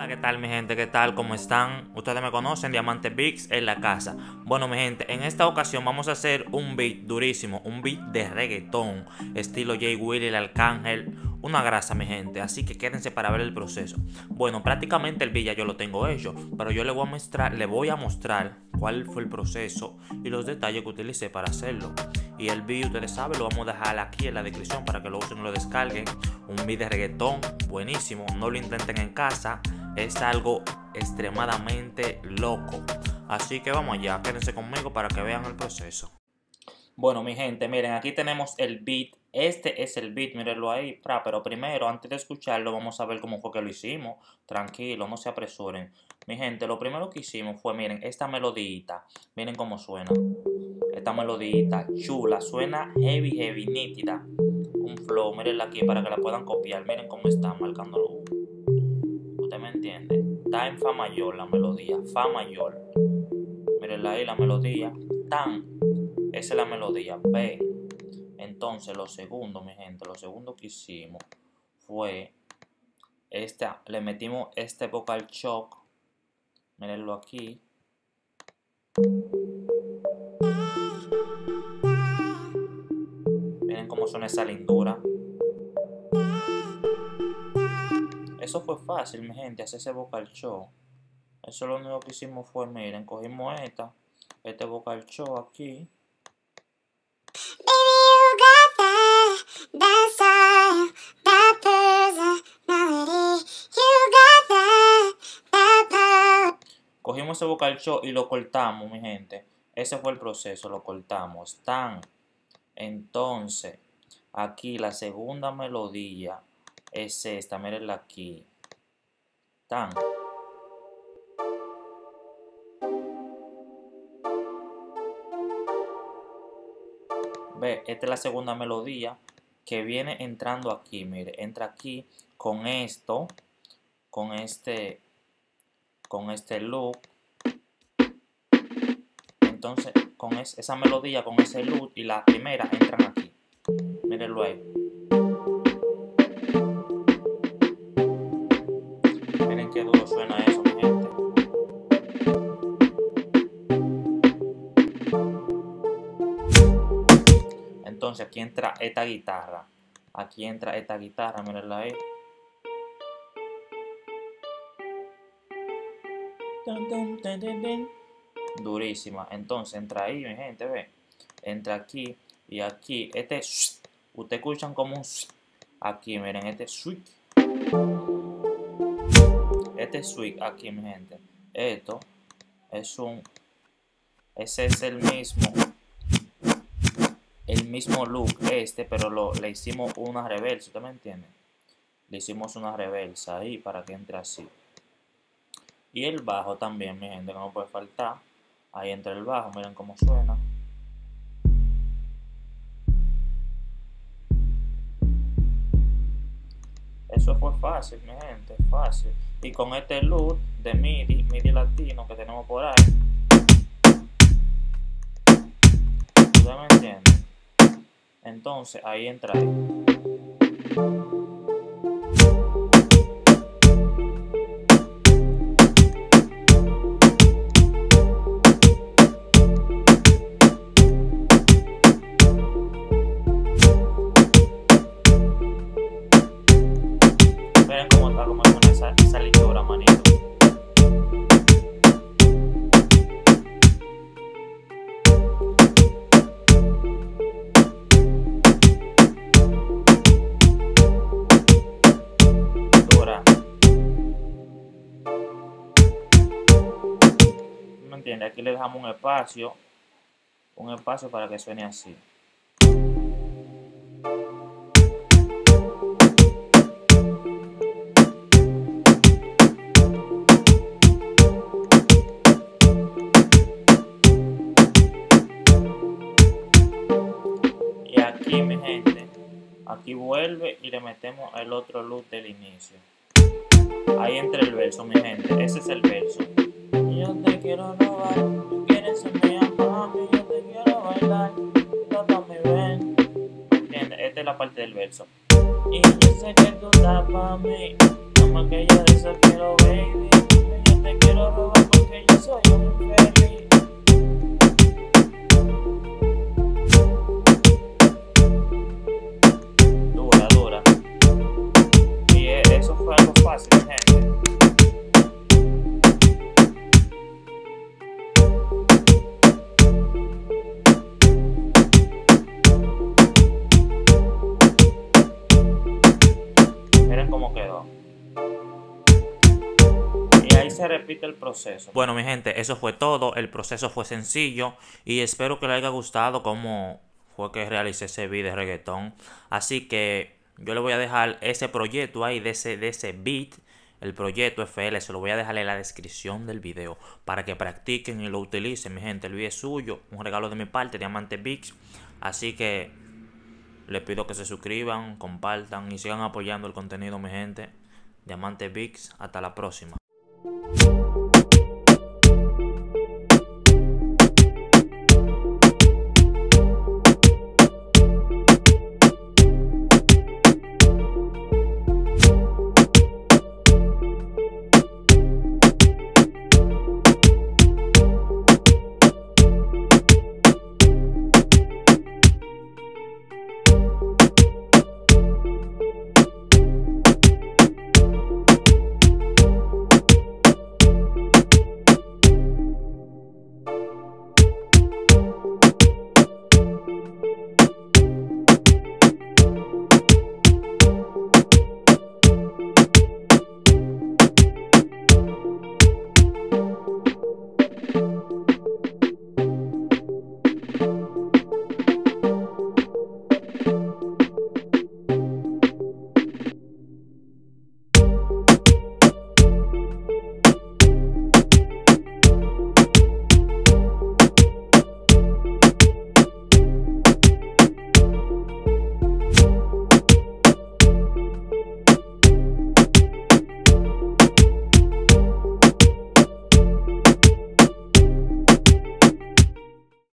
Hola, ¿qué tal mi gente? ¿Qué tal? ¿Cómo están? Ustedes me conocen, Diamante Beats en la casa. Bueno mi gente, en esta ocasión vamos a hacer un beat durísimo, un beat de reggaetón, estilo Jay Willy, el Arcángel, una grasa mi gente, así que quédense para ver el proceso. Bueno, prácticamente el beat ya yo lo tengo hecho, pero yo le voy a mostrar cuál fue el proceso y los detalles que utilicé para hacerlo. Y el beat, ustedes saben, lo vamos a dejar aquí en la descripción para que lo usen y lo descarguen. Un beat de reggaetón buenísimo, no lo intenten en casa, es algo extremadamente loco. Así que vamos allá, quédense conmigo para que vean el proceso. Bueno mi gente, miren, aquí tenemos el beat. Este es el beat, mírenlo ahí. Pero primero, antes de escucharlo, vamos a ver cómo fue que lo hicimos. Tranquilo, no se apresuren. Mi gente, lo primero que hicimos fue, miren, esta melodita. Miren cómo suena. Esta melodita chula, suena heavy, nítida. Un flow, mírenla aquí para que la puedan copiar. Miren cómo está marcándolo. ¿Usted me entiende? Está en fa mayor la melodía, fa mayor. Mírenla ahí la melodía. Tan. Esa es la melodía. Ven. Entonces lo segundo, mi gente, lo segundo que hicimos fue le metimos este vocal shock. Mírenlo aquí. Miren cómo suena esa lindura. Eso fue fácil, mi gente, hacer ese vocal show. Eso lo único que hicimos fue, miren, cogimos este vocal show aquí. Cogimos ese vocal show y lo cortamos, mi gente. Ese fue el proceso, lo cortamos. Tan. Entonces, aquí la segunda melodía es esta, mírenla aquí. Tan. Ve, esta es la segunda melodía que viene entrando aquí, mire, entra aquí con esto, con este loop. Entonces, con esa melodía, con ese loop y la primera entran aquí. Mírenlo ahí. Miren qué duro suena eso, mi gente. Entonces aquí entra esta guitarra. Aquí entra esta guitarra, mírenla ahí. Durísima. Entonces entra ahí, mi gente, ve. Entra aquí y aquí. Ustedes escuchan como un aquí, miren, este switch. Este switch aquí, mi gente. Esto es ese es el mismo look pero le hicimos una reversa, ¿usted me entiende? Le hicimos una reversa ahí para que entre así. Y el bajo también, mi gente, que no puede faltar. Ahí entra el bajo, miren cómo suena. Eso fue fácil, mi gente, fácil. Y con este loop de MIDI latino que tenemos por ahí. ¿Usted me entiende? Entonces ahí entra ahí. Vean cómo está, como suena esa lindura, manito. ¿Me entiende? Aquí le dejamos un espacio para que suene así. Y aquí, mi gente, aquí vuelve y le metemos el otro loop del inicio. Ahí entra el verso, mi gente, ese es el verso. Yo te quiero robar, tú quieres ser mía, mami, yo te quiero bailar, todo mi ven. ¿Entiendes? Esta es la parte del verso. Y yo sé que tú estás para mí, como que yo de eso quiero, baby. ahí se repite el proceso. Bueno, mi gente, eso fue todo. El proceso fue sencillo y espero que les haya gustado cómo fue que realicé ese video de reggaetón. Así que yo le voy a dejar ese proyecto ahí de ese beat. El proyecto FL se lo voy a dejar en la descripción del video para que practiquen y lo utilicen, mi gente. El video es suyo, un regalo de mi parte, Diamante Beats. Así que les pido que se suscriban, compartan y sigan apoyando el contenido, mi gente. Diamante Beats, hasta la próxima.